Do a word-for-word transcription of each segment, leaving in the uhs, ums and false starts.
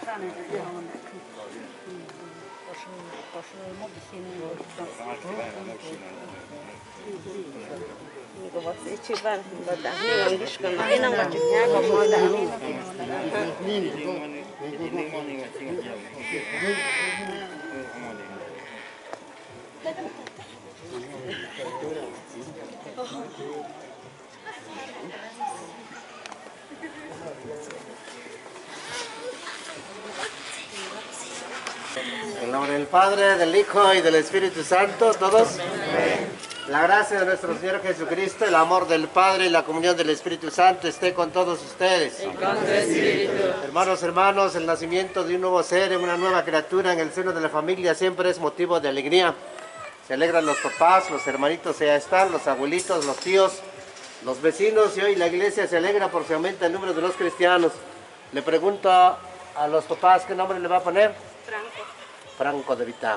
En el nombre del Padre, del Hijo y del Espíritu Santo, todos. Amén. La gracia de nuestro Señor Jesucristo, el amor del Padre y la comunión del Espíritu Santo esté con todos ustedes. Y con tu espíritu. Hermanos, hermanos, el nacimiento de un nuevo ser, una nueva criatura en el seno de la familia siempre es motivo de alegría. Se alegran los papás, los hermanitos ya están, los abuelitos, los tíos, los vecinos, y hoy la iglesia se alegra por si aumenta el número de los cristianos. Le pregunto a los papás, ¿qué nombre le va a poner? Franco. Franco de Vita.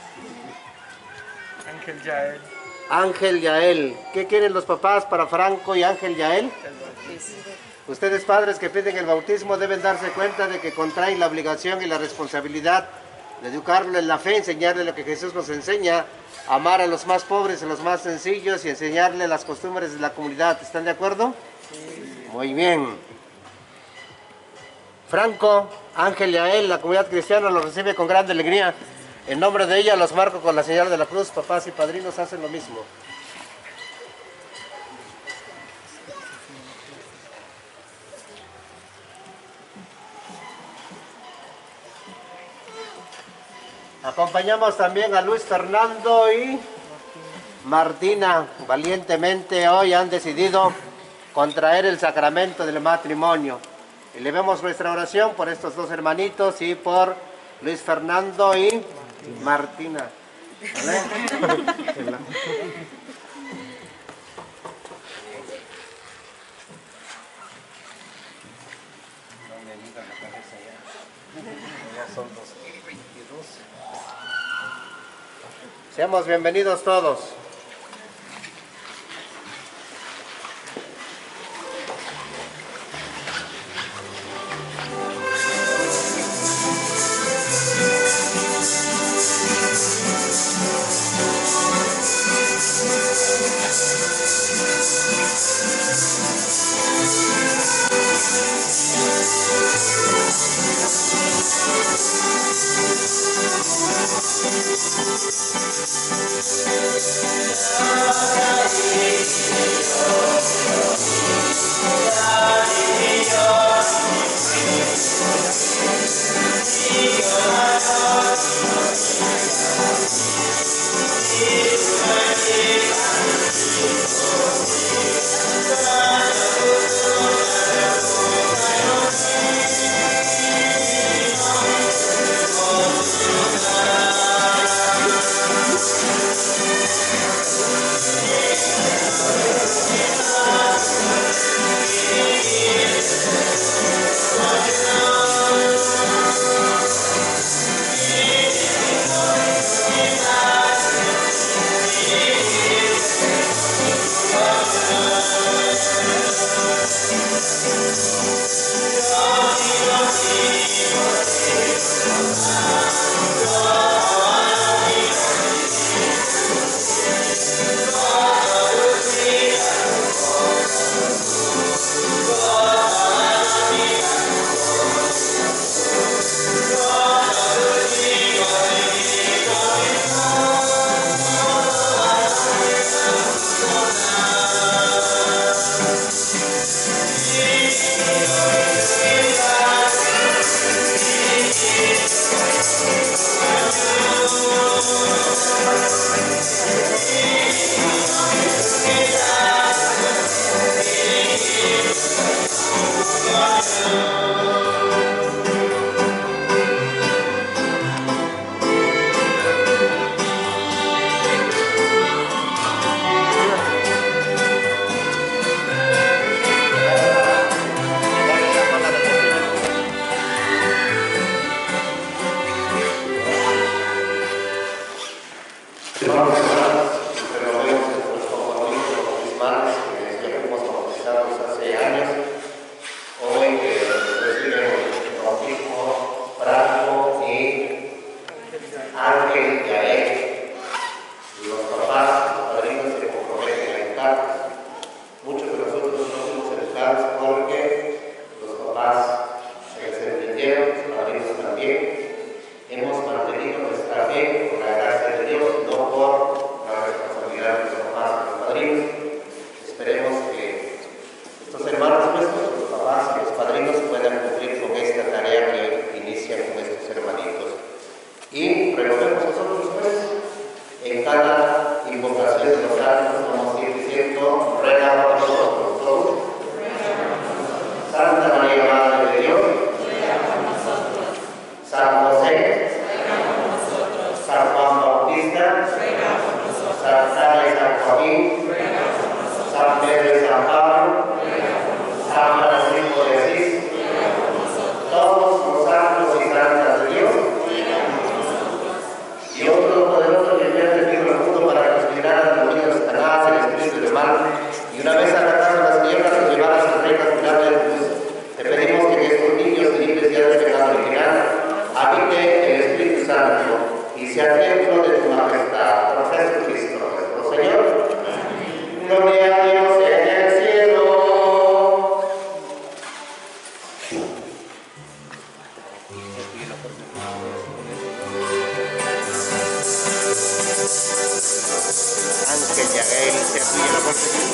Ángel Yael. Ángel Yael. ¿Qué quieren los papás para Franco y Ángel Yael? Ustedes padres que piden el bautismo deben darse cuenta de que contraen la obligación y la responsabilidad de educarlo en la fe, enseñarle lo que Jesús nos enseña, amar a los más pobres, a los más sencillos y enseñarle las costumbres de la comunidad. ¿Están de acuerdo? Sí. Muy bien. Franco, Ángel Yael, la comunidad cristiana los recibe con gran alegría. En nombre de ella los marco con la señal de la cruz. Papás y padrinos hacen lo mismo. Acompañamos también a Luis Fernando y Martina. Valientemente hoy han decidido contraer el sacramento del matrimonio. Elevemos nuestra oración por estos dos hermanitos y por Luis Fernando y Martina. ¿Vale? Seamos bienvenidos todos. sea templo de tu majestad, por Jesucristo nuestro Señor. Gloria a Dios en el cielo. Ángel Yael, se apoya la fuerza de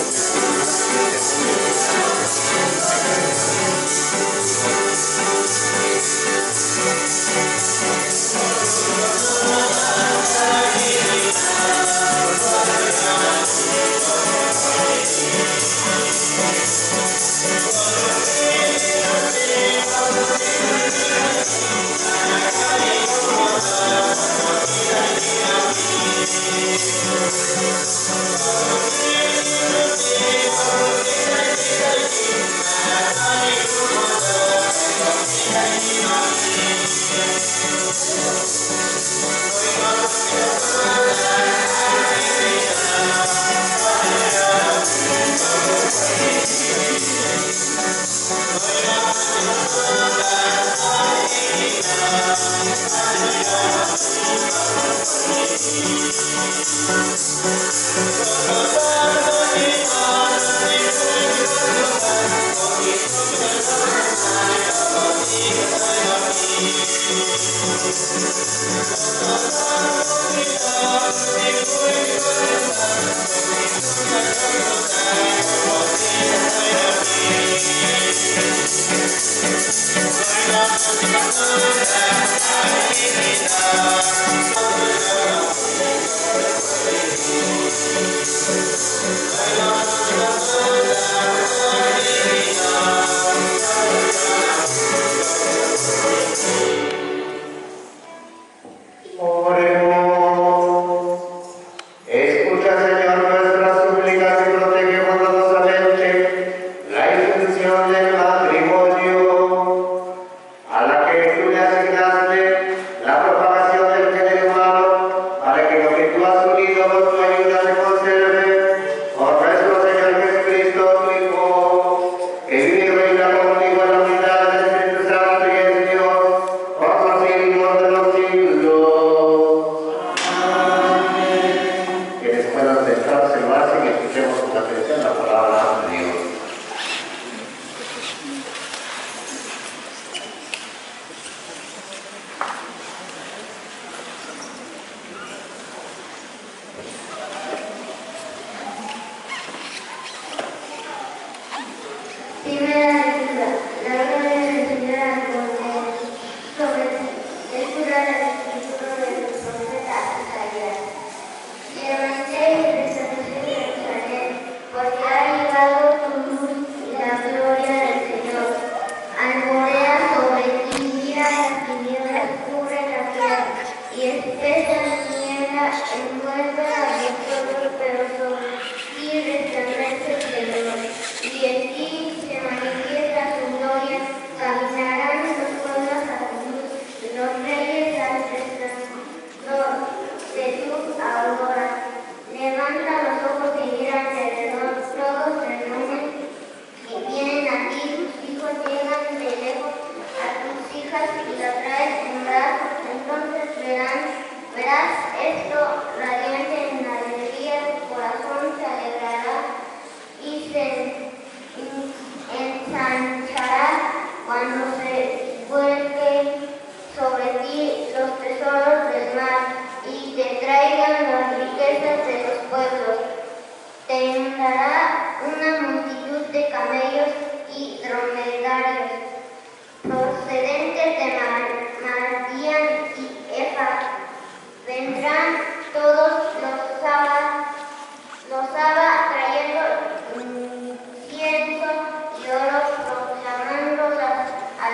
a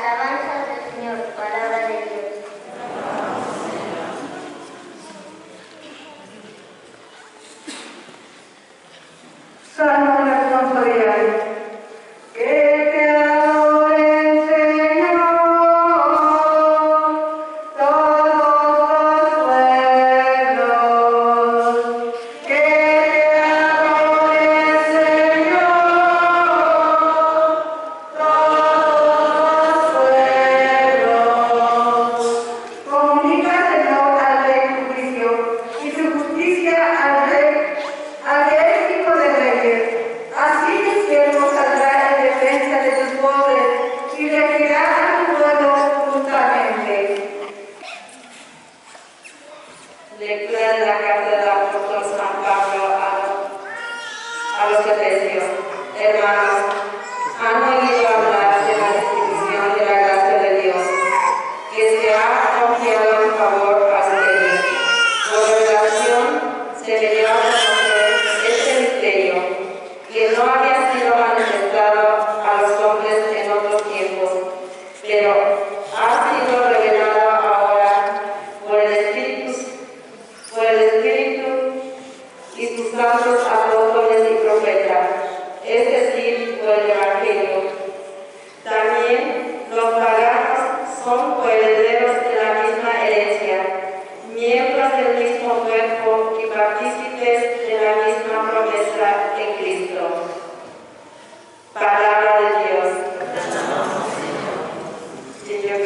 son coherederos de la misma herencia, miembros del mismo cuerpo y partícipes de la misma promesa en Cristo. Palabra de Dios. Señor.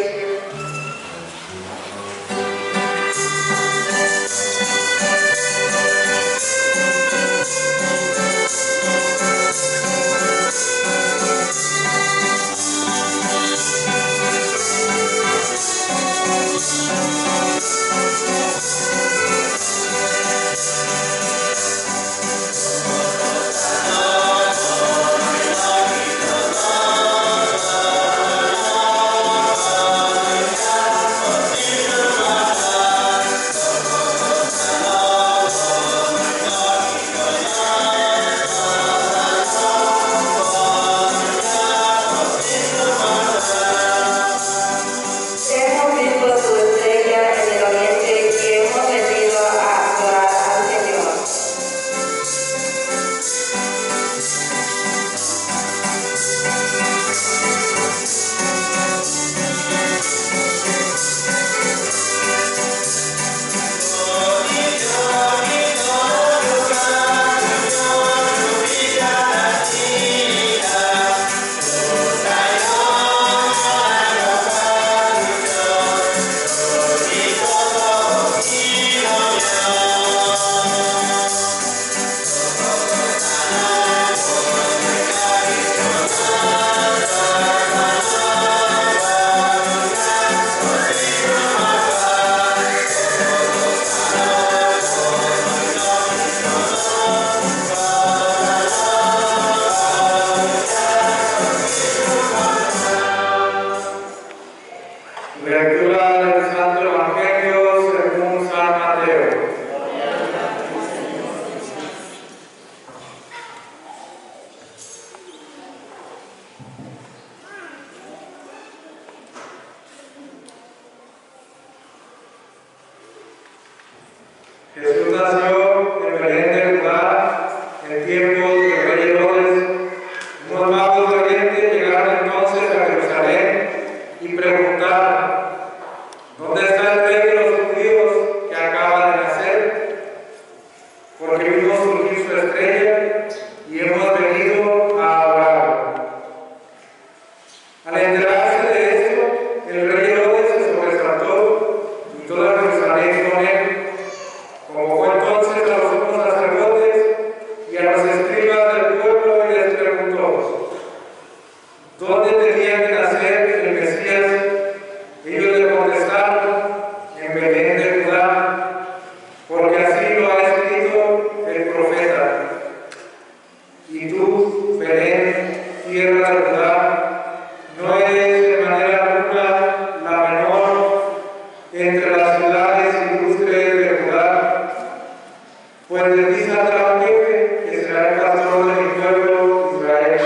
Jesús nació en Belén de Judá en tiempos del rey Herodes. Unos magos de Oriente llegaron entonces a Jerusalén y preguntaron: ¿dónde está el rey de los judíos que acaba de nacer? Porque vimos surgir su estrella y hemos venido a adorarlo. Al enterarse de esto, el rey Herodes se sobresaltó y toda Jerusalén con él. Convocó entonces a los sumos sacerdotes y a los escribas del pueblo y les preguntó: ¿dónde tenía que nacer el Mesías? Ellos le contestaron: en Belén de Judá, porque así lo ha escrito el profeta. Y tú, Belén, tierra de Judá, no eres de manera alguna la menor entre las ciudades ilustres de Judá, pues de ti saldrá un jefe que será el pastor de mi pueblo Israel.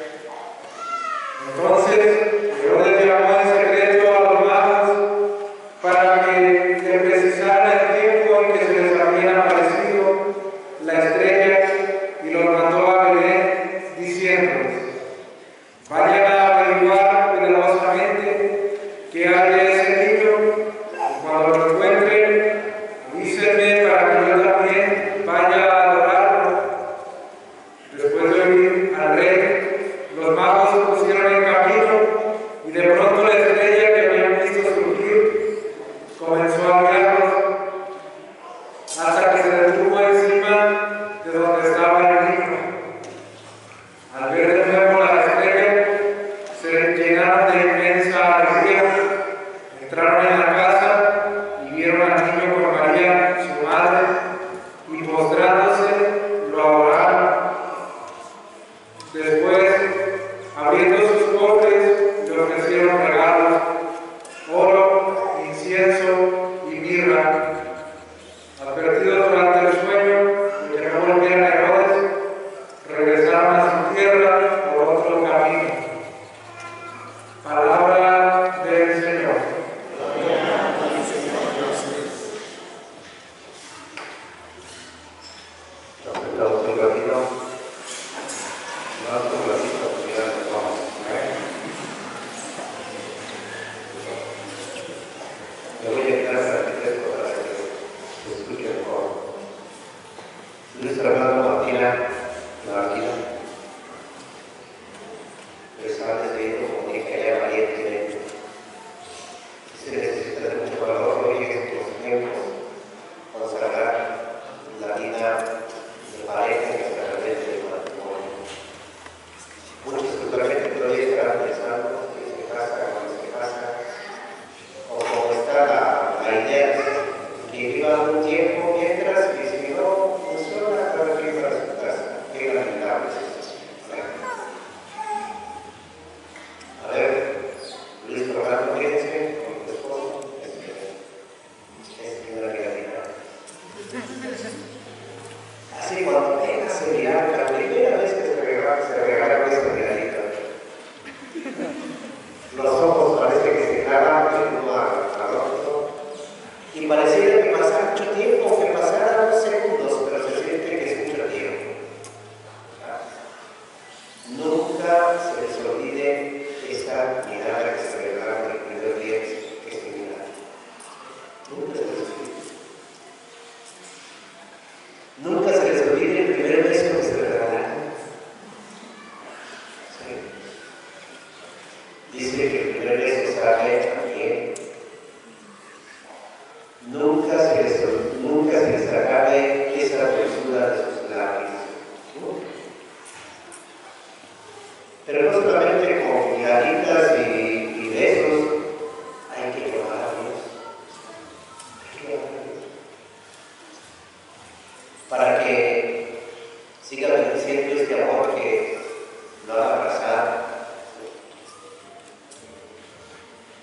Entonces Herodes llamó en secreto a los magos para que le precisaran el tiempo en que se les había aparecido la estrella y los mandó a Belén diciéndoles: vayan a averiguar cuidadosamente qué hay de ese niño, y cuando lo encuentren, avísenme para que yo también vaya a adorarlo. Después de oír al rey, los magos se pusieron en camino y de pronto la estrella que habían visto surgir comenzó a guiarlos hasta que se detuvo encima de donde estaba el niño. Al ver de nuevo la estrella, se llenaron de inmensa alegría. Entraron en la casa y vieron al niño con María, su madre, y postrándose lo adoraron. Después, abriendo sus cofres, le ofrecieron regalos: oro, incienso y mirra. Advertidos durante el sueño de que no volvieran a Herodes, regresaron a su tierra por otro camino. Palabra del Señor.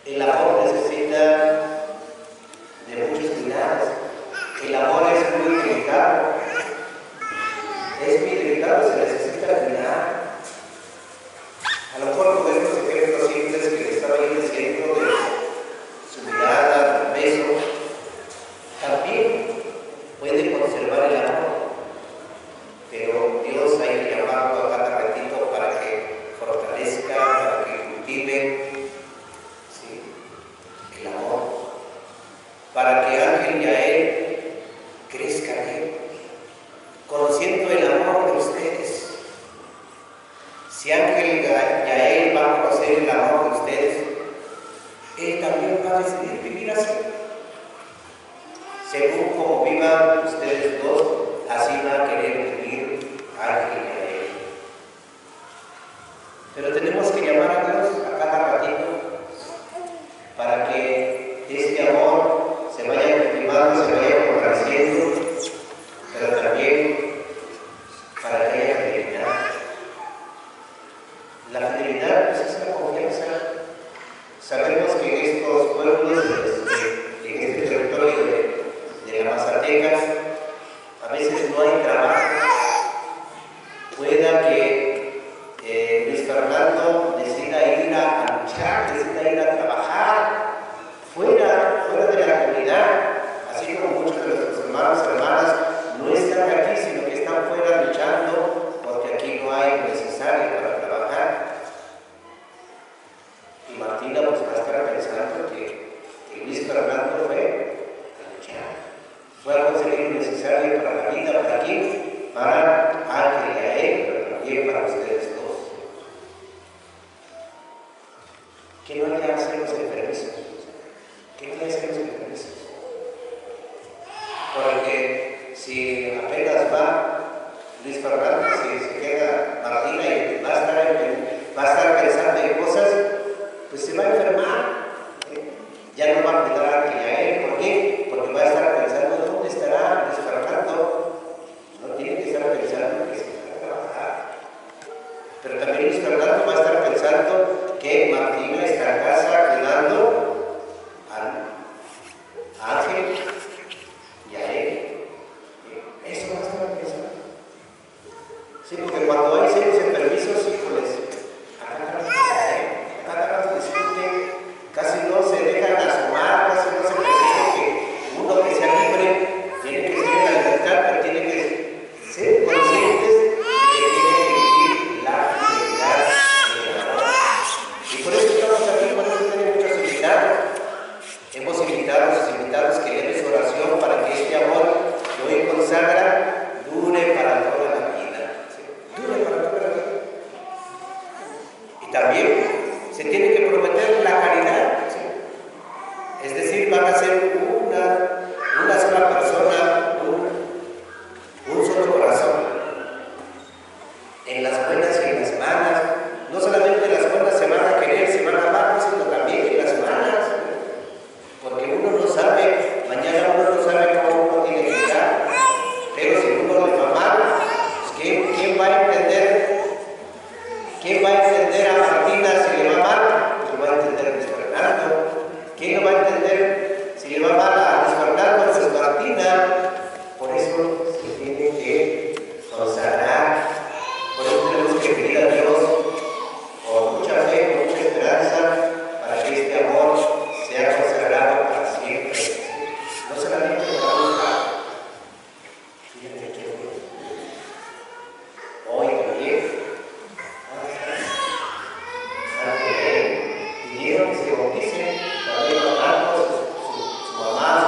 El amor necesita de muchos cuidados. El amor es muy delicado. Es muy delicado, se necesita cuidar. A lo mejor con estos ejemplos simples que le estaba yo diciendo de su mirada, del beso, también puede conservar el amor. Pero Dios hay que llamarlo a cada ratito para que fortalezca, para que cultive, ¿sí?, el amor. Para que Ángel Yael crezca en él, conociendo el amor de ustedes. Si Ángel Yael va a conocer el amor de ustedes, él también va a decidir vivir así. Según como vivan ustedes dos, así va a querer vivir Ángel Yael. Pero tenemos que llamar a Dios a cada ratito para que este amor se vaya cultivando, se vaya fortaleciendo, pero también para que haya fidelidad. La fidelidad pues, es la confianza. Sabemos que en estos pueblos, en este territorio de, de la Mazatecas, a veces no hay trabajo. Pueda que eh, Luis Fernando decida ir a, a luchar, decida ir a trabajar fuera, fuera de la comunidad, así como muchos de nuestros hermanos y hermanas no están aquí, sino que están fuera luchando porque aquí no hay lo necesario para trabajar. Y Martina pues va a estar pensando que, que Luis Fernando fue a luchar, fue a conseguir lo necesario para la vida, para aquí, para Ángel Yael, pero también para ustedes dos. ¿Qué no hay que hacer los enfermizos? ¿Qué no hay que hacer los enfermizos? Porque si apenas va Luis Fernando, si se queda Martina y va a estar, en, va a estar pensando en cosas, pues se va a enfermar. ¿eh? Ya no va a cuidar a Ángel Yael. ¿Por qué? Porque va a estar pensando dónde estará Luis Fernando. No tiene que estar pensando que se va a trabajar. Pero también Luis Fernando va a estar pensando que Martina está en casa cuidando a Ángel Yael. Eso va a estar pensando. Sí, porque cuando hay serios enfermizos, híjoles, a cada rato se a cada rato discuten, casi no se dejan asomar, casi no se permite que uno que sea libre tiene que ser la libertad, pero tiene que ser conscientes de que tiene que vivir la fidelidad del amor. Y por eso estamos aquí, por eso tenemos muchos invitados. Hemos invitado a sus invitados que den su oración para que este amor que hoy consagra dure para toda la vida. ¿Sí? Dure para toda la vida. Y también se tiene que prometer la caridad. ¿Sí? Es decir, van a ser una, una sola persona, un, un solo corazón. En las buenas y en las malas. No solamente en las buenas se van a querer, se van a amar, sino también en las malas. Porque uno no sabe, mañana uno no sabe cómo uno tiene que estar. Pero si uno le va mal, pues ¿quién, ¿quién va a entender? ¿Quién va a entender a Martina si le va mal? Pues lo va a entender a Luis Fernando. ¿Quién lo va a entender si le va mal a Luis Fernando? Pues Martina. Por eso se tiene que consagrar. Por eso tenemos que pedir a Dios con mucha fe, con mucha esperanza, para que este amor sea consagrado para siempre. No solamente para buscar. Fíjate que hoy también pidieron que se bautice también los hermanos, su, su mamá,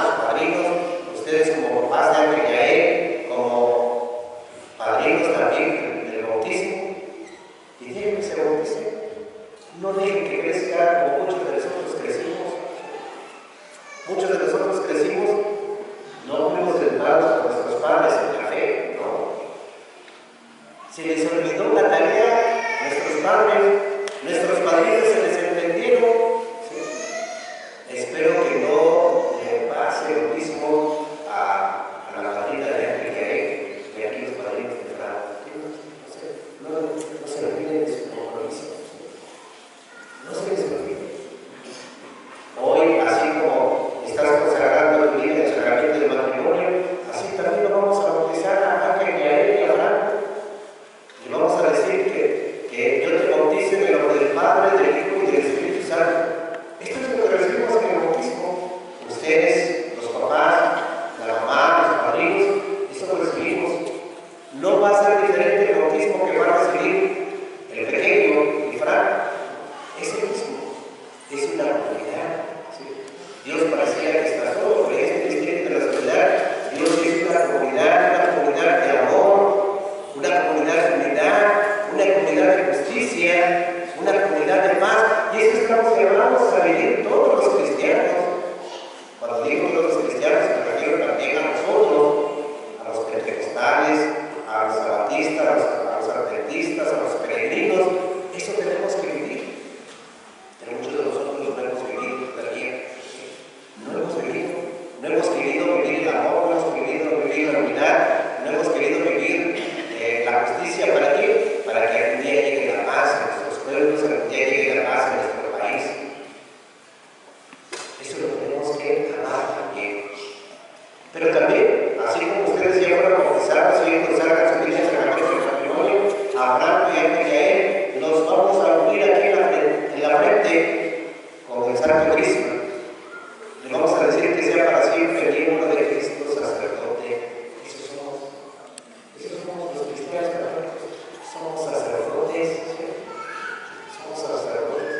Eso lo tenemos que amar también. Pero también, así como ustedes ya fueron bautizados, así como salgan sus hijas en la del matrimonio, Abraham y Ángel y a él, nos vamos a unir aquí en la, en la frente con el Santo Crisma. Le vamos a decir que sea para siempre miembro de Cristo sacerdote. Esos somos, esos somos los cristianos, somos sacerdotes, ¿sí? Somos sacerdotes.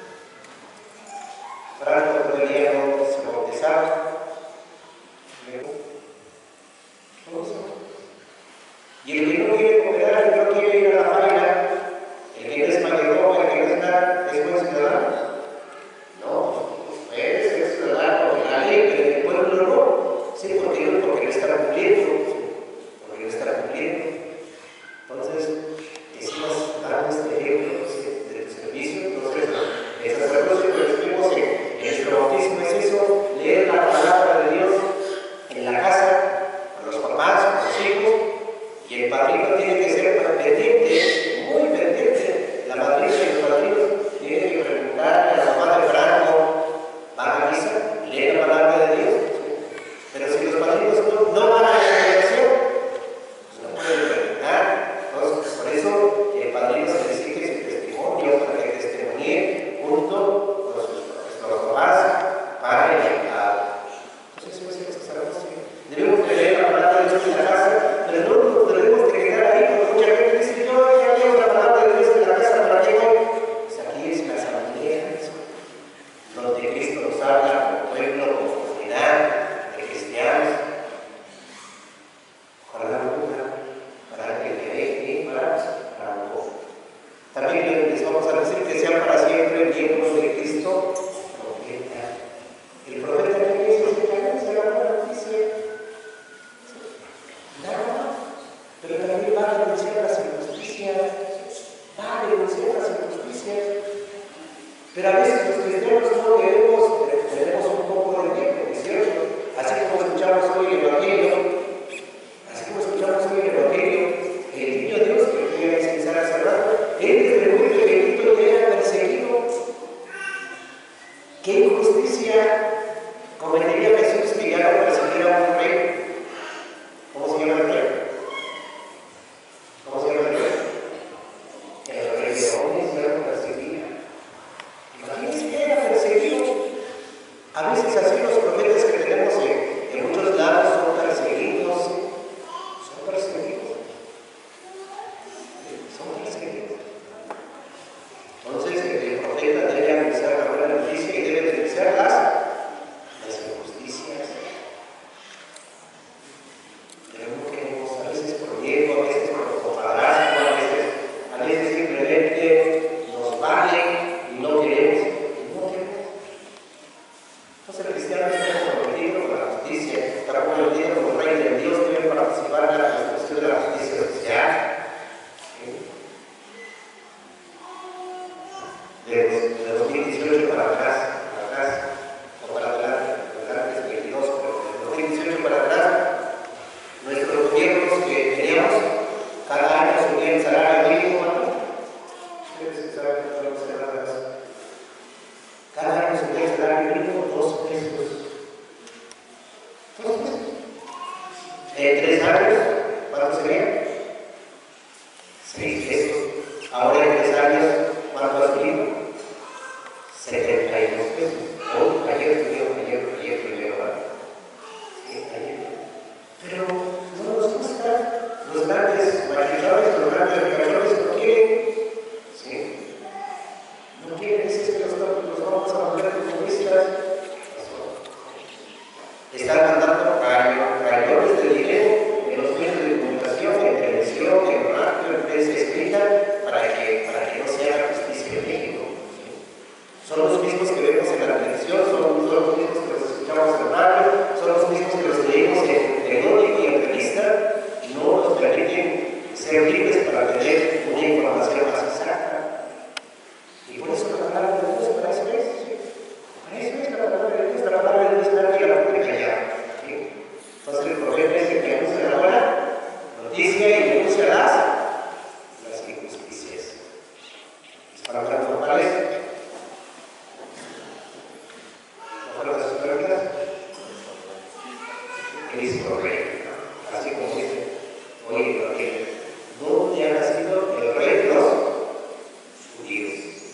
Franco todavía no se bautizaba. Y el que no quiere cooperar, el que no quiere ir a la faena, el que no es mayordomo, el que no es nada, ¿es buen ciudadano? No, es, es ciudadano de la ley, pero el pueblo no. Sí, porque no, porque no está cumpliendo, porque no está cumpliendo. Entonces, decimos, damos este ejemplo de tu servicio. Entonces, el sacerdocio que recibimos en nuestro bautismo es eso, leer la palabra de Dios en la casa, con los papás, con los hijos, y el padrino tiene que ser pendiente, muy pendiente. La madrina y los padrinos tienen que preguntarle a la mamá de Franco, ¿van a misa? ¿Lee la palabra de Dios? Pero si los padrinos no, no van a la congregación, pues no pueden preguntar. Entonces, por eso el padrino se les exige su testimonio para que testimonie junto con los, los papás, padre y empleado. Entonces, eso es el sacerdocio. Debemos de leer la palabra de Dios en la casa, pero no nos debemos de quedar ahí porque mucha gente dice, yo ya leo la palabra de Dios en la casa, ¿para qué voy? Pues aquí es la asamblea, donde Cristo nos habla como pueblo, como comunidad de cristianos. Ojalá nunca, para que le deje para para poco. También les vamos a decir que sean para siempre miembros de Cristo, profeta. El profeta que dice que anuncia la buena noticia. Nada, pero también va a denunciar las injusticias, va a denunciar las injusticias. Pero a veces los cristianos no queremos, tenemos un poco de tiempo, ¿es cierto? Así como escuchamos hoy el Evangelio, así como escuchamos hoy el Evangelio, el niño Dios que quiere enseñar a sanar, él desde muy pequeñito le era perseguido. ¿Qué injusticia cometería Jesús que ya no persiguiera a un rey? ¿Cómo se llama el rey? ¿Cómo se llama el rey? El rey de hombres ya lo perseguía. Imagínense que era perseguido. A veces así los profetas que tenemos en, en muchos lados son perseguidos. Son perseguidos. Son perseguidos. Entonces el profeta debe anunciar la buena noticia y debe denunciar las, las injusticias. Pero no queremos, a veces por miedo, a veces por compadrazgo, a veces, a veces simplemente nos vale y no queremos. No queremos. Entonces el cristiano está comprometido con la justicia, está comprometido con el reino de Dios, debe participar en la construcción de la justicia social. De, de dos mil dieciocho para atrás, para atrás, o para adelante, para adelante es veintidós, pero de dos mil dieciocho para atrás, nuestros gobiernos que teníamos, cada año subían el salario mínimo, ¿no? Ustedes saben que no se nada más. Cada año subía el salario mínimo dos pesos. Dos pesos. En tres años, ¿cuánto sería? Seis pesos. Ahora en tres años, ¿cuánto ha subido? setenta y dos pesos. Oh, ayer subió, ayer, ayer primero, ¿verdad? Sí, ayer. Pero no nos gusta. Los grandes magistrados, los grandes ricachones no quieren. ¿Sí? No quieren, es que los, los vamos a volver comunistas. Están mandando cañones de dinero en los medios de comunicación, en televisión, en radio, en prensa escrita, para que, para que no se haga justicia en México. Son los mismos que vemos en la televisión, son, son los mismos que los escuchamos en radio, son los mismos que los leímos en periódico y en revista, y no nos permiten ser libres para tener una información más exacta. Y por eso la palabra de Dios, para eso es, para eso es la palabra de Dios, la palabra de Dios nadie la puede callar. ¿Sí? Entonces el profeta es el que anuncia la buena noticia y denuncia las, las injusticias. Las palabras normales. Cristo Rey, ¿no? Así como dice, oye, porque ¿dónde ha nacido el Rey de los judíos?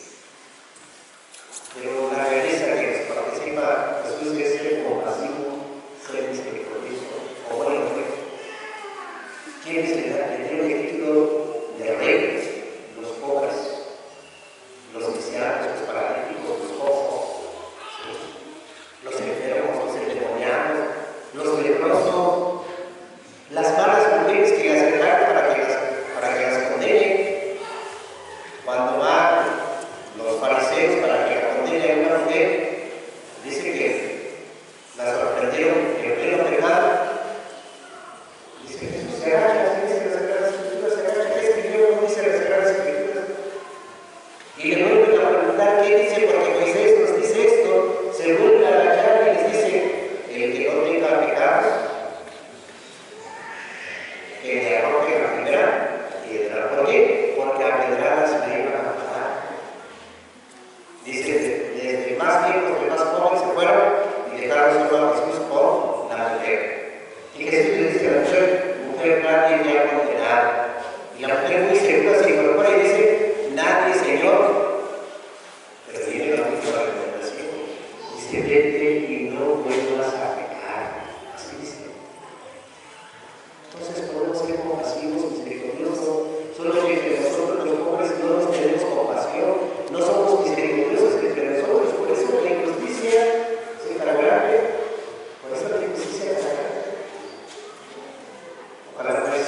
Pero la realeza que nos participa Jesús es ser compasivo, ser misericordioso, o bueno, ¿quién es el que tiene el título de Rey? Los pobres, los cristianos, los paralíticos, los cojos, ¿sí? Los enfermos, los endemoniados, los leprosos, las malas mujeres que las acercaron para que las, para que las condenen. Cuando van los fariseos para que la condenen a una mujer, dice que la sorprendieron en pleno pecado. Dice que Jesús se agacha, dice que las Sagradas Escrituras se agacha, ¿qué escribió? No dice las Sagradas Escrituras. Y le vuelven a preguntar qué dice, porque Moisés nos dice esto, se vuelve a agachar y les dice, el que no tenga pecado, que le arroje la primera piedra. ¿Por qué? Porque a pedradas me iban a matar. Dice, desde más viejos que más jóvenes se fueron y dejaron solo a Jesús con la mujer. Y Jesús le dice a la mujer, mujer, nadie me ha condenado. Y la mujer muy segura se incorpora y dice, nadie, Señor. Pero viene la última recomendación. Dice, vete y no vuelvas a pecar. Así dice. Entonces podemos ser compasivos, misericordiosos, solo que entre nosotros los pobres no nos tenemos compasión, no somos misericordiosos entre nosotros, por eso la injusticia es infragable, por eso la injusticia es infragable. Ojalá pues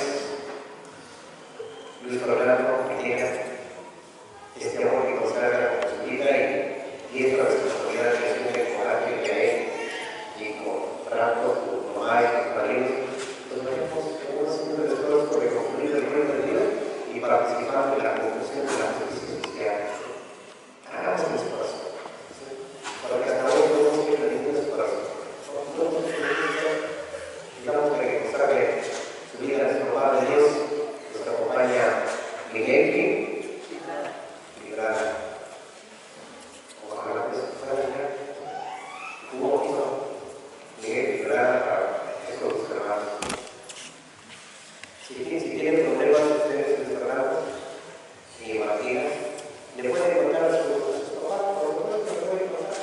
Luis Fernando tenga este amor que consagra con su vida y, y esta responsabilidad que asume con Ángel Yael y con Franco, su mamá y sus padrinos. Haciendo el esfuerzo por reconstruir el reino de Dios y participando en la construcción de la justicia social. Hagamos el esfuerzo. Para que hasta hoy podamos ir teniendo un esfuerzo. Digamos que consagra su vida a nuestro Padre Dios, nos acompaña Miguel Librar. Ojalá que se pueda llegar. Un poquito Miguel Librar para estos hermanos. Si, si tienen problemas ustedes en Fernando y Martina, le pueden contar a sus papás, por supuesto le pueden contar.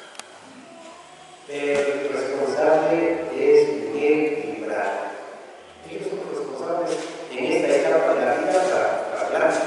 Pero el responsable es Miguel Librar. Ellos son los responsables en esta etapa de la vida para, para adelante.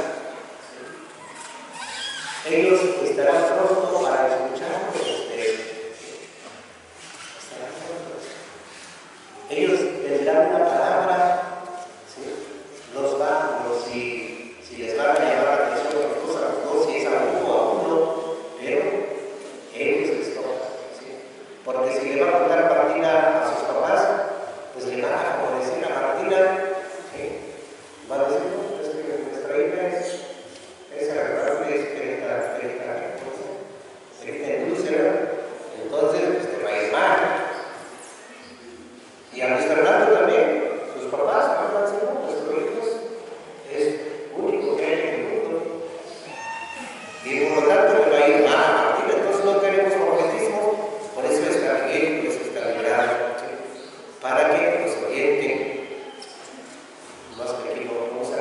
Ellos estarán pronto para escucharnos a ustedes. Estarán prontos. Ellos tendrán una palabra. Los va, los, si, si les van a llamar la atención a los dos, a los dos, si es a uno a uno, pero ellos les tocan, ¿sí? Porque si le va a contar a Martina a sus papás, pues le van a favorecer a Martina, ¿sí? Van a decir, no, es que nuestra hija es, es agradable, es perita, perita, perita industria, entonces pues te va a ir mal. Y a Luis Fernando también, sus papás van a decir, no, nuestro hijo es único que hay en el mundo. Y por lo tanto me va a ir mal a Martina, entonces no tenemos favoritismo, por eso está Miguel, por eso está liberado, ¿sí? Para que nos orienten. Más que aquí no vamos a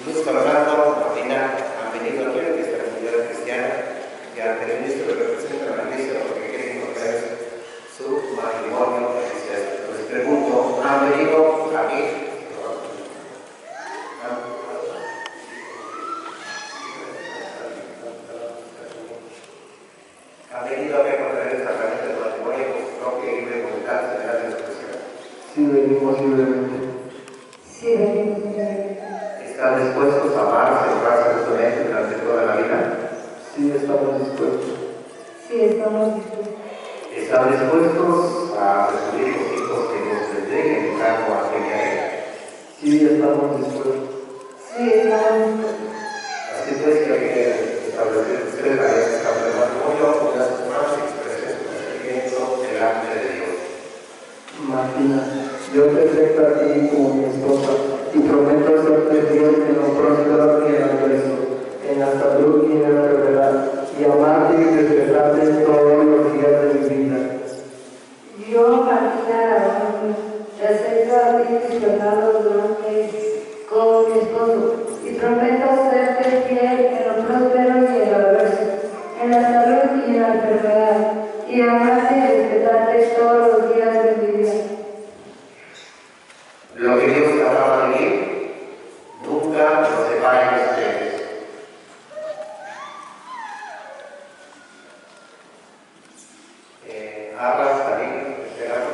Luis Fernando, Martina, han venido aquí a esta comunidad cristiana y ante el ministro representan a la iglesia porque quieren contraer su matrimonio. Les pregunto, ¿han venido aquí? ¿Han venido a ver contraer el sacramento del matrimonio por su propia y libre voluntad general de la expresión? Sí, venimos libremente. Sí, venimos libremente. ¿Están dispuestos a amar, celebrarse mutuamente durante toda la vida? Sí, estamos dispuestos. Sí, estamos dispuestos. ¿Están dispuestos a recibir los hijos que nos entreguen en cargo a Genial? Sí, estamos dispuestos. Sí, estamos dispuestos. Así pues que hay que establecer ustedes la alianza de matrimonio con las hermanas y expresen su consentimiento delante de Dios. Martina, yo te acepto a ti como mi esposa y prometo serte fiel en lo próspero y en lo adverso, en la salud y en la enfermedad, y amarte y respetarte todos los días de mi vida. Yo, Martina Aragón, te acepto a ti, Luis Fernando Durante, como mi esposo, y prometo serte fiel en lo próspero y en lo adverso, en la salud y en la enfermedad, y amarte y respetarte todos los días de mi vida. Lo que Dios acaba de vivir, nunca nos separen de ustedes. Eh, Arras, cariños, esperando.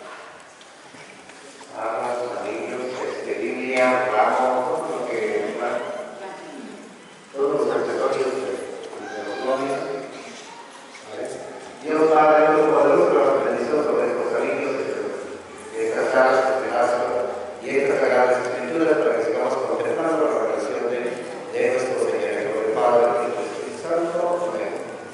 Arras, cariños, este, Biblia, ramos, todo lo que, bueno, todos los accesorios de, de los novios. ¿Vale? Dios Padre, Todopoderoso, nos bendición sobre estos cariños, de estas caras, este lazo y estas sagradas escrituras para que sigamos contemplando la revelación de, de nuestro Señor, el Padre, el Hijo y el Espíritu Santo. Amén.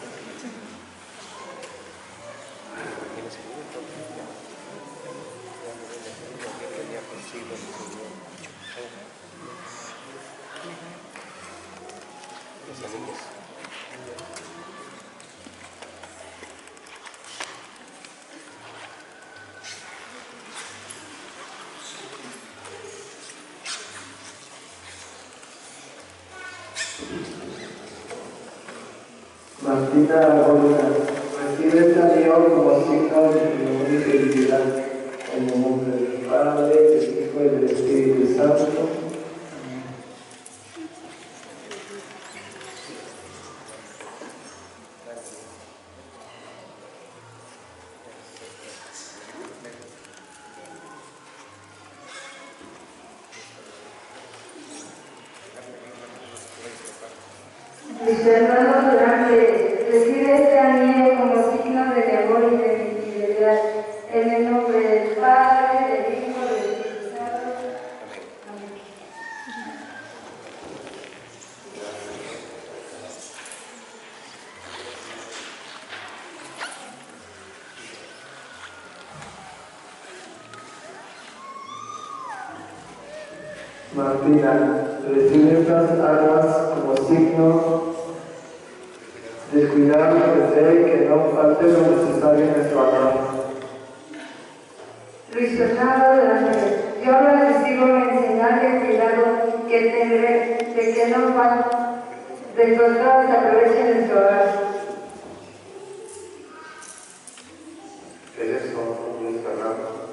Martina Aragón, recibe este anillo como signo de tu amor y felicidad, en el nombre del Padre, del Hijo y del Espíritu Santo. Luis Fernando Durante, recibe este anillo como signo de mi amor y de mi fidelidad, en el nombre del Padre, del Hijo y del Espíritu Santo. Amén. Martina, recibe estas armas como signo de cuidar y de que no falte lo necesario en nuestro amor. Luis Fernando Durante, yo lo recibo en señal de cuidado que tendré de que no falte, de que todos se aprovechen en su hogar. ¿Qué es eso, Luis Fernando?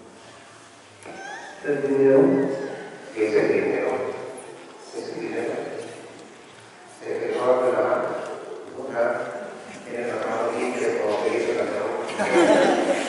El dinero. ¿Qué es el dinero? ¿Es el dinero? ¿Se te roba de la mano? Nunca tiene la mano limpia como que dice la canción.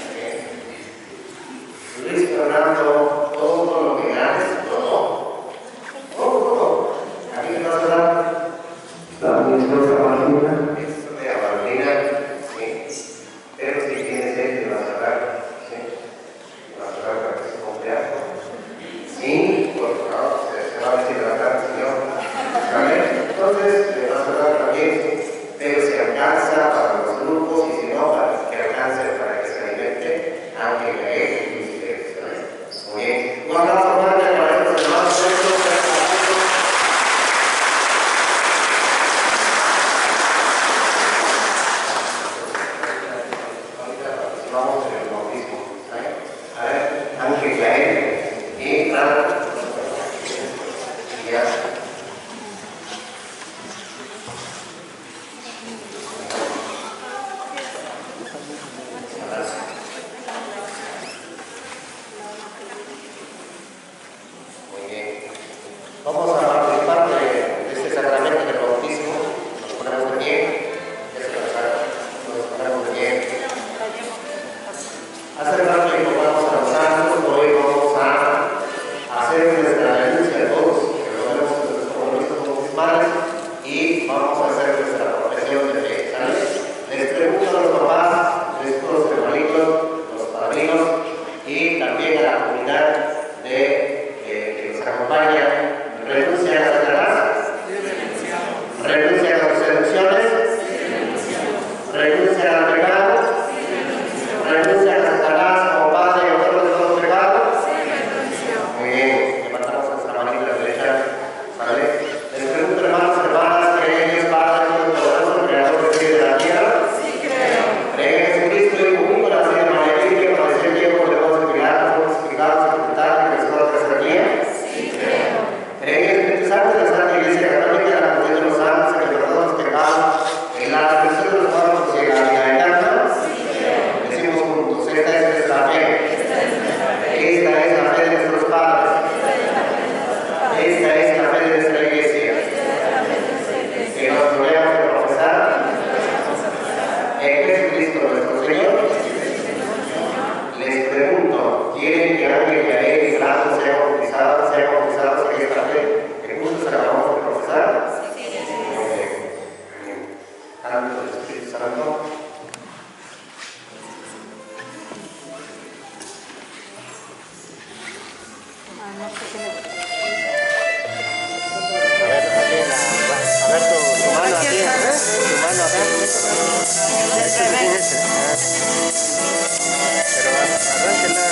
Luis Fernando, todo lo que ganes, todo. Todo, todo. ¿A quién le vas a dar? A mi esposa Martina. Esto de Martina, sí. Pero si tienes él, te vas a dar. Sí. Te vas a dar para que se cumpla. Sí, por favor, se va a deshidratar el Señor. ¿Vale? Entonces, le vas a dar también, pero si alcanza para los grupos y si no, para que alcance para que se alimente, aunque le deje y ustedes. ¿Vale? Muy bien. Un aplauso fuerte para estos hermanos. Ahorita participamos en el bautismo. ¿Vale? A ver, Ángel Yael y Fran. Y ya. mano acá. Pero arránquenla.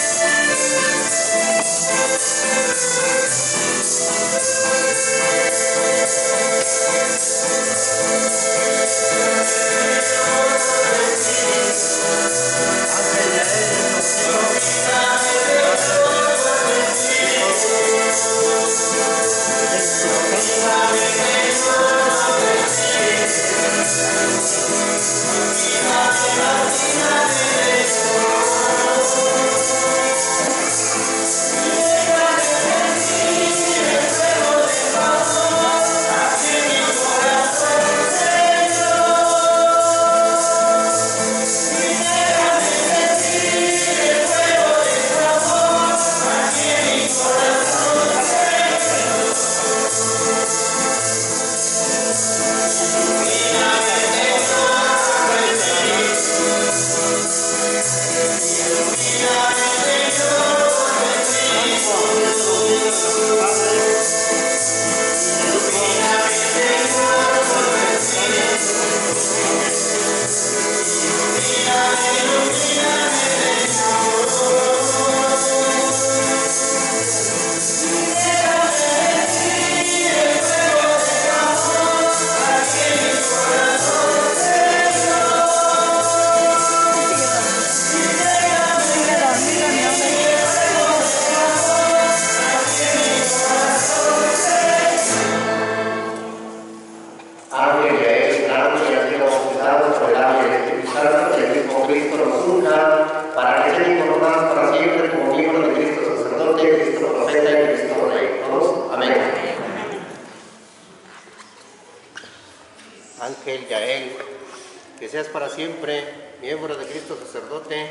Ángel Yael, que seas para siempre miembro de Cristo sacerdote,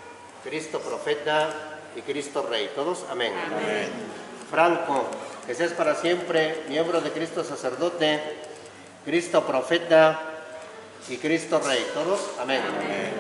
Cristo profeta y Cristo Rey. ¿Todos? Amén. Amén. Franco, que seas para siempre miembro de Cristo sacerdote, Cristo profeta y Cristo Rey. ¿Todos? Amén. Amén.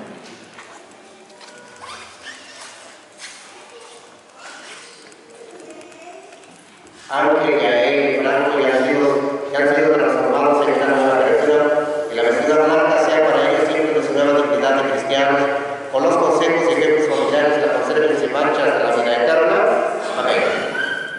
Ángel Yael y Franco ya han sido, ya han sido transformados en una nueva criatura, y la vestidura blanca sea para ellos siempre su nueva dignidad de cristianos, con los consejos y ejemplos familiares la conserven sin manchas de la vida eterna. Amén.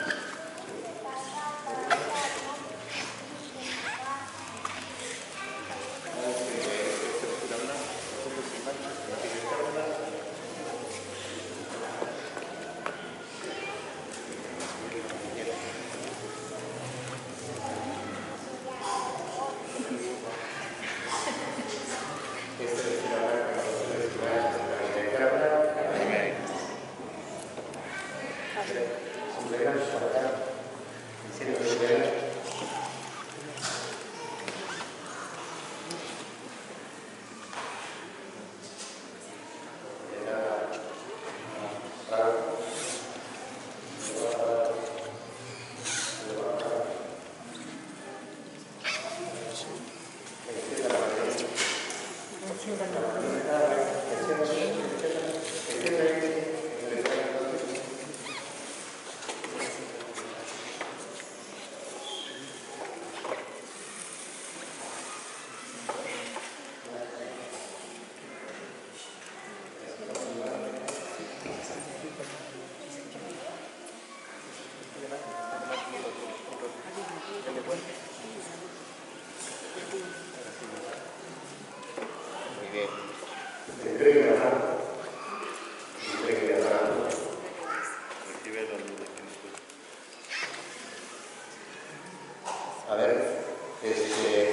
A ver, este,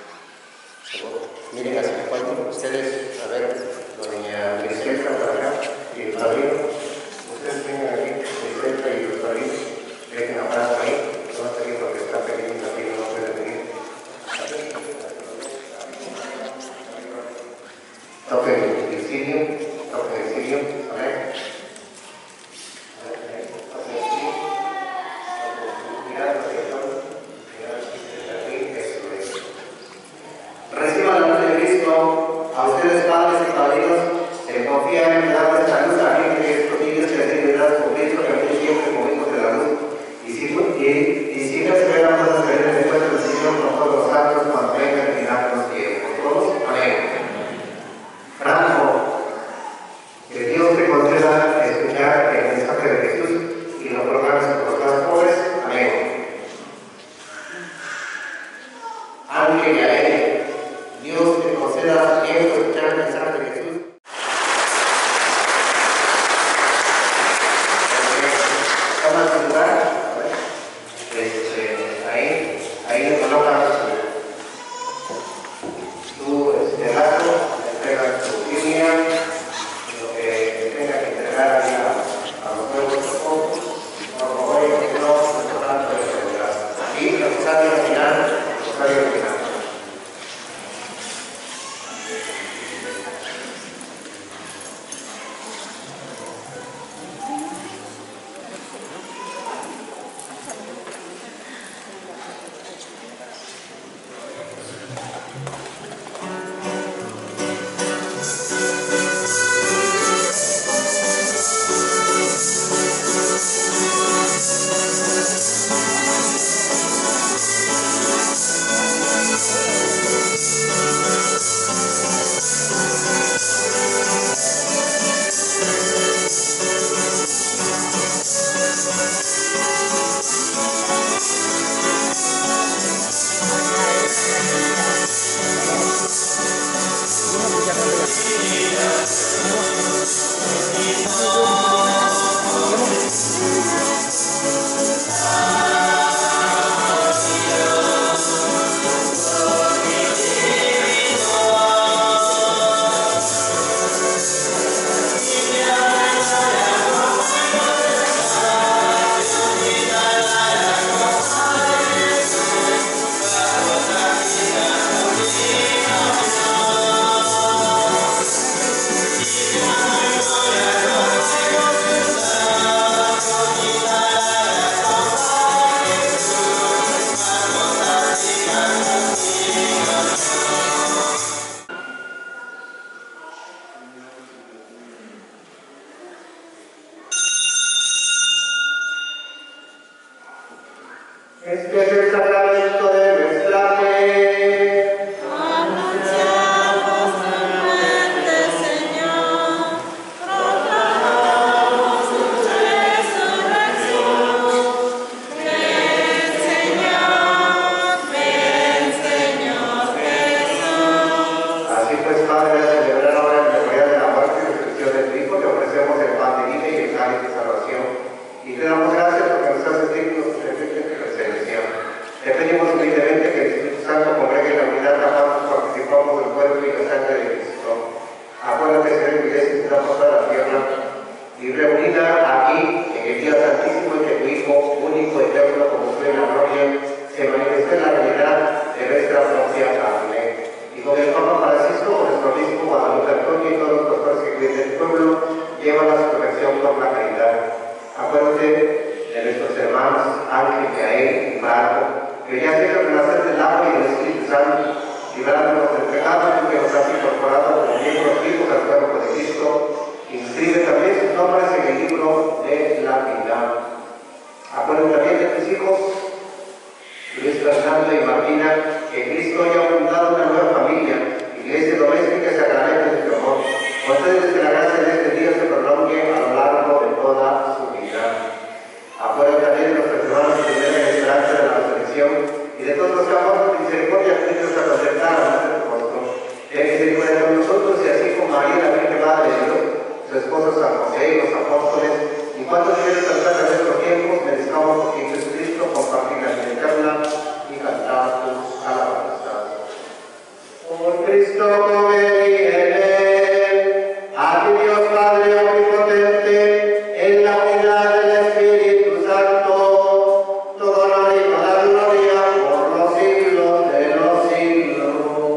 miren hacia el cuadro, ustedes, a ver, doña Griselda para acá y el padrino, ustedes vengan aquí, Griselda y los padrinos, dejen abrazo ahí, no va a salir porque está pequeñito aquí, no puede venir. Toquen el cirio, toquen el cirio, a ver. A ustedes, padres y padrinos, se confían en dar esta luz a gente que estos niños que han sido dados por Cristo, que aquí siempre como hijos de la luz. Y si, y, y si no esperamos a salir del encuentro del Señor con todos los santos, cuando vengan y darnos tiempo. Ángel Yael, Dios te conceda tiempo de escuchar el mensaje de Jesús. Toma tu lugar, este, ahí, ahí le colocas tu este, lazo, le entregas tu línea, lo que tenga que entregar ahí a, a los nuevos esposos, por favor, no, no, tanto de seguridad. Y el rosario final, el rosario final. Este es el sacramento de nuestra fe. Anunciamos tu muerte, Señor. Proclamamos tu resurrección. Ven, Señor, ven, Señor Jesús. Así pues, Padre, al celebrar ahora en memoria de la muerte y resurrección de tu Hijo, te ofrecemos el pan de vida y el cáliz de salvación. Y te damos gracias porque nos haces dignos de servirte en resurrección. Te pedimos humildemente que el Espíritu Santo congregue en la unidad la cual participamos del cuerpo y la sangre de Cristo. Acuérdate, Señor, que iglesia que está por la tierra y reunida aquí en el día santísimo en que tu Hijo, único, eterno, como tú en la gloria, se manifestó en la realidad de nuestra propia carne. Y con el Papa Francisco, con nuestro obispo Guadalupe Antonio y todos los pastores que cuiden del pueblo, llevan la perfección por la caridad. Acuérdate de nuestros hermanos Ángel, Yael y Marco, que ya hicieron renacer del agua y del Espíritu Santo, librándonos del pecado, tú que nos has incorporado como miembros vivos al cuerpo de Cristo. Inscribe también sus nombres en el libro de la vida. Acuérdate también de tus hijos, Luis Fernando y Martina, que Cristo haya fundado una nueva familia, iglesia doméstica y sacramento de tu amor. Concédeles que la gracia de este día se prolongue a lo largo de toda su vida. Acuérdate también de los hermanos que tienen la esperanza de la resurrección y de todos los que amamos de misericordia juntos a contemplar a nuestro rostro. Ten misericordia con nosotros y así con María, la Virgen Madre de Dios, su esposo San José y los apóstoles, y cuantos quieran tratar de nuestros tiempos, merezcamos en Jesucristo compartir la vida eterna y cantar tus alabanzas. Por Cristo, con él y en él, a ti Dios Padre omnipotente, en la unidad del Espíritu Santo, todo honor y toda gloria por los siglos de los siglos.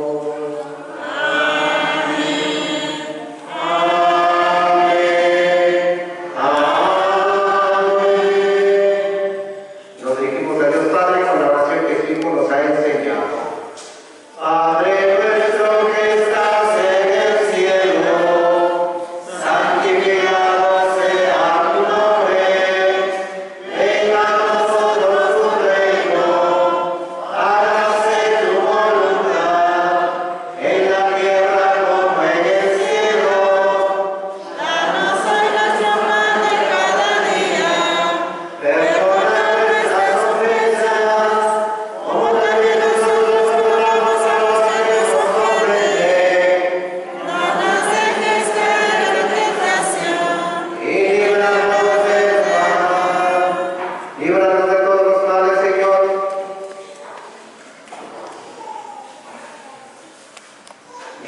Amén. Amén. Amén. Nos dirigimos a Dios Padre.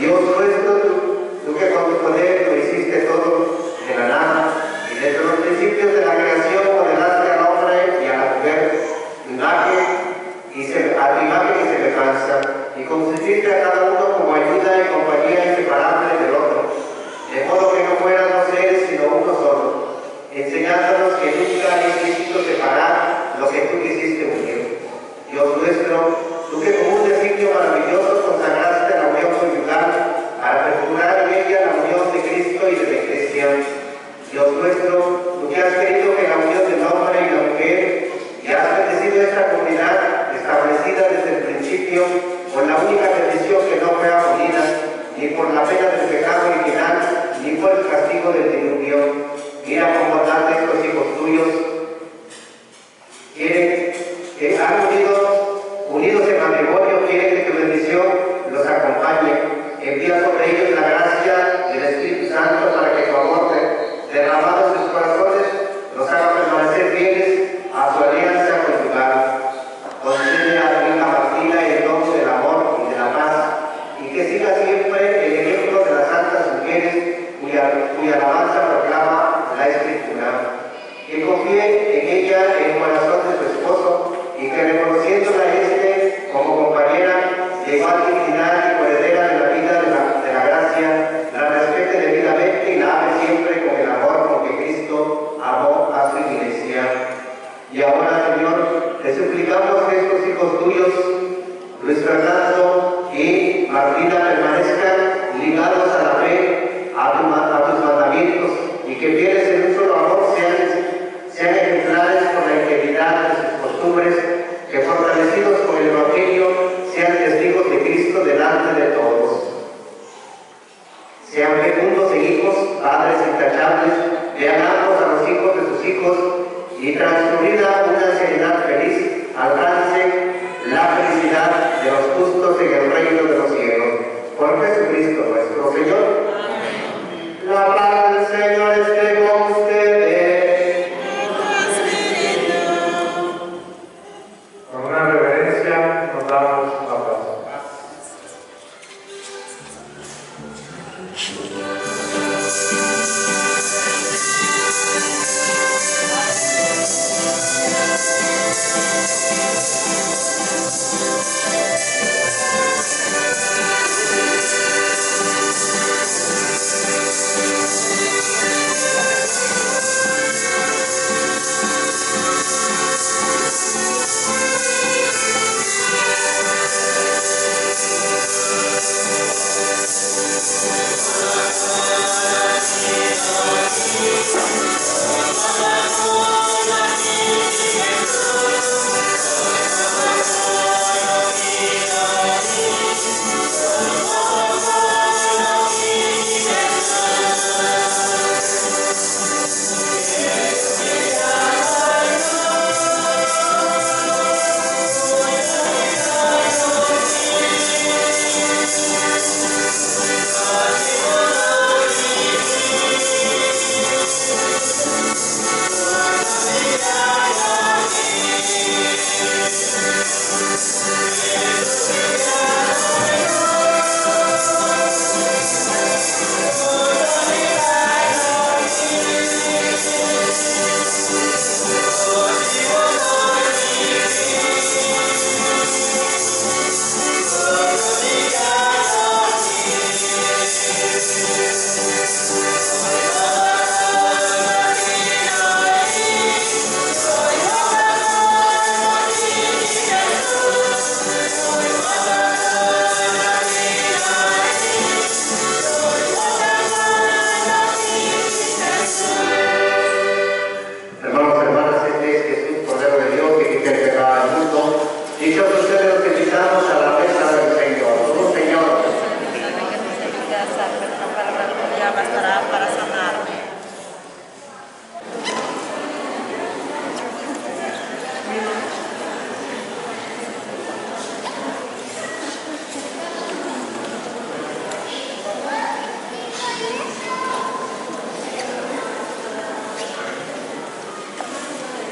Dios nuestro, tú, tú que con tu poder lo hiciste todo de la nada, y desde los principios de la creación modelaste al hombre y a la mujer, imagen y se, a tu imagen y semejanza, y concediste a cada uno como ayuda y compañía inseparable del otro, de modo que no fueran dos seres sino uno solo, enseñándonos que nunca es lícito separar lo que tú quisiste unir. Dios nuestro, tú que con un designio maravilloso consagraste la unión conyugal para perdurar en ella la unión de Cristo y de la Iglesia. Dios nuestro, tú que has querido que la unión del hombre y la mujer, y has bendecido esta comunidad establecida desde el principio con la única bendición que no fue abolida, ni por la pena del pecado original, ni por el castigo del diluvio. Mira con bondad de estos hijos tuyos, quieren que han unido, unidos en matrimonio, quieren que tu bendición los acompañe. Envía sobre ellos la gracia del Espíritu Santo para que tu amor derramado en sus corazones los haga permanecer fieles a su alianza conyugal. Concede a la hija Martina el don del amor y de la paz, y que siga siempre el ejemplo de las santas mujeres cuya, cuya alabanza proclama la Escritura. Que confíe en ella en el corazón de su esposo, y que reconociéndola este como compañera de igual dignidad y coheredera de la vida de la, de la gracia, la respete debidamente y la ame siempre con el amor con que Cristo amó a su Iglesia. Y ahora, Señor, te suplicamos que estos hijos tuyos, Luis Fernando y Martina, permanezcan ligados a la fe, a, tu, a tus mandamientos, y que fieles en un solo amor sean, sean ejemplares por la integridad de sus costumbres, que fortalecidos con el Evangelio sean testigos de Cristo delante de todos. Sean fecundos en hijos, padres intachables, vean ambos a los hijos de sus hijos, y transcurrida una ancianidad feliz, alcancen la felicidad de los justos en el reino de los cielos. Por Jesucristo nuestro Señor. Amén. La paz del Señor esté con ustedes. Con una reverencia nos damos la paz.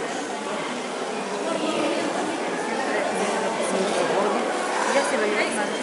Ya se lo llevan.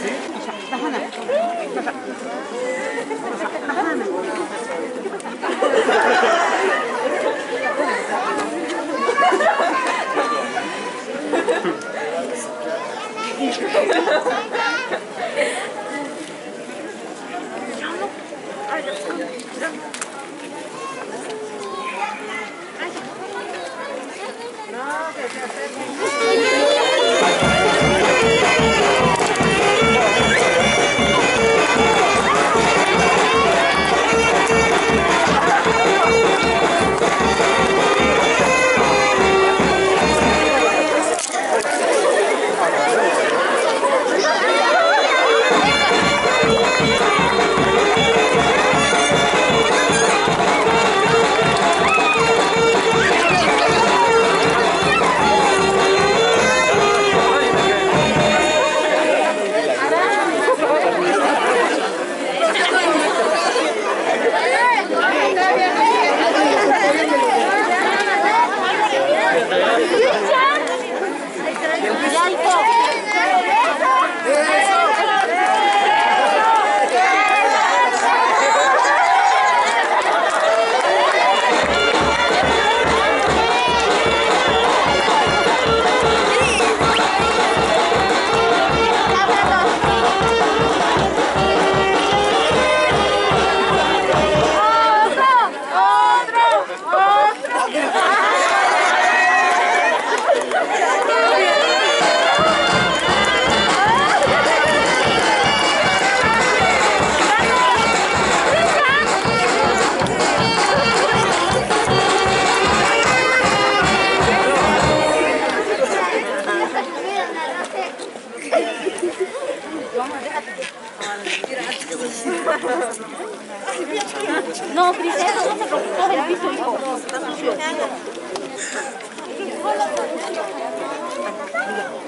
No, Cris, eso no se preocupó del piso, hijo. Está sucio.